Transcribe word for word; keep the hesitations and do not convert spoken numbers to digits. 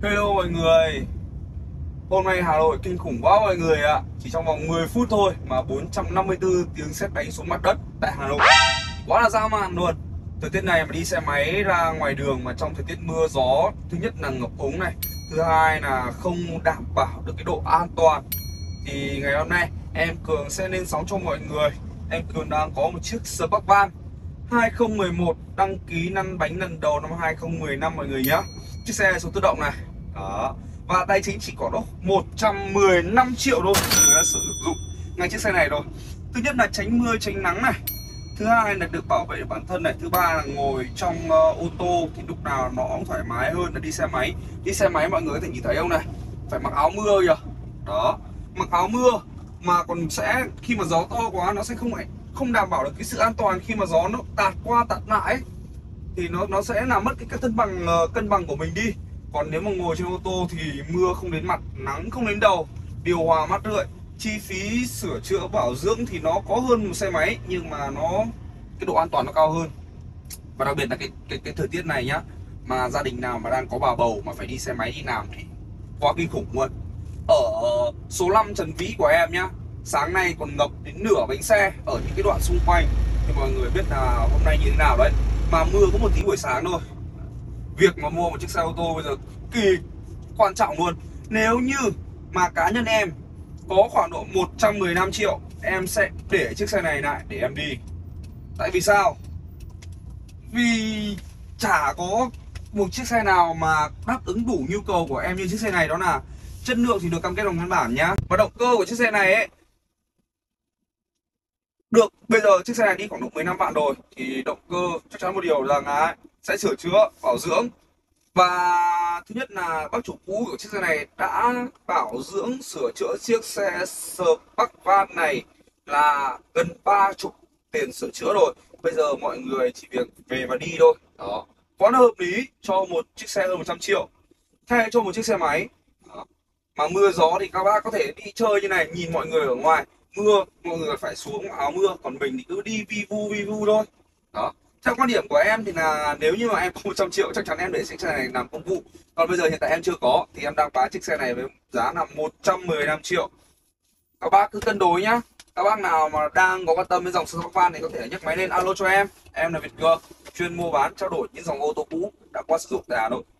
Hello mọi người. Hôm nay Hà Nội kinh khủng quá mọi người ạ. Chỉ trong vòng mười phút thôi mà bốn trăm năm mươi tư tiếng sét đánh xuống mặt đất tại Hà Nội. Quá là dã man luôn. Thời tiết này mà đi xe máy ra ngoài đường mà trong thời tiết mưa gió, thứ nhất là ngập úng này, thứ hai là không đảm bảo được cái độ an toàn. Thì ngày hôm nay em Cường sẽ lên sóng cho mọi người. Em Cường đang có một chiếc Sparkvan hai không một một đăng ký lăn bánh lần đầu năm hai không một năm mọi người nhé. Chiếc xe này số tự động này. Đó. Và tài chính chỉ có đó một trăm mười lăm triệu thôi người đã sử dụng ngay chiếc xe này rồi. Thứ nhất là tránh mưa tránh nắng này, thứ hai là được bảo vệ được bản thân này, thứ ba là ngồi trong uh, ô tô thì lúc nào nó cũng thoải mái hơn là đi xe máy. Đi xe máy mọi người có thể nhìn thấy không này, phải mặc áo mưa kìa. Đó, mặc áo mưa mà còn sẽ khi mà gió to quá nó sẽ không không đảm bảo được cái sự an toàn, khi mà gió nó tạt qua tạt lại ấy, thì nó nó sẽ làm mất cái, cái cân bằng uh, cân bằng của mình đi. Còn nếu mà ngồi trên ô tô thì mưa không đến mặt, nắng không đến đầu, điều hòa mát rượi, chi phí sửa chữa bảo dưỡng thì nó có hơn một xe máy, nhưng mà nó cái độ an toàn nó cao hơn. Và đặc biệt là cái cái cái thời tiết này nhá, mà gia đình nào mà đang có bà bầu mà phải đi xe máy đi làm thì quá kinh khủng luôn. Ở số năm Trần Vĩ của em nhá, sáng nay còn ngập đến nửa bánh xe ở những cái đoạn xung quanh. Thì mọi người biết là hôm nay như thế nào đấy. Mà mưa có một tí buổi sáng thôi. Việc mà mua một chiếc xe ô tô bây giờ kỳ quan trọng luôn. Nếu như mà cá nhân em có khoảng độ một trăm mười lăm triệu, em sẽ để chiếc xe này lại để em đi. Tại vì sao? Vì chả có một chiếc xe nào mà đáp ứng đủ nhu cầu của em như chiếc xe này. Đó là chất lượng thì được cam kết bằng văn bản nhá. Và động cơ của chiếc xe này ấy, được, bây giờ chiếc xe này đi khoảng độ mười lăm vạn rồi, thì động cơ chắc chắn một điều rằng là sẽ sửa chữa, bảo dưỡng. Và thứ nhất là bác chủ cũ của chiếc xe này đã bảo dưỡng sửa chữa chiếc xe Sparkvan này là gần ba chục tiền sửa chữa rồi. Bây giờ mọi người chỉ việc về và đi thôi. Đó, quá là hợp lý cho một chiếc xe hơn một trăm triệu thay cho một chiếc xe máy. Đó. Mà mưa gió thì các bác có thể đi chơi như này, nhìn mọi người ở ngoài mưa, mọi người phải xuống áo mưa, còn mình thì cứ đi vi vu vi vu thôi. Đó, theo quan điểm của em thì là nếu như mà em có một trăm triệu chắc chắn em để chiếc xe này làm công vụ. Còn bây giờ hiện tại em chưa có thì em đang bán chiếc xe này với giá là một trăm mười lăm triệu. Các bác cứ cân đối nhá. Các bác nào mà đang có quan tâm đến dòng Sparkvan thì có thể nhấc máy lên alo cho em. Em là Việt Cường, chuyên mua bán trao đổi những dòng ô tô cũ đã qua sử dụng tại Hà Nội.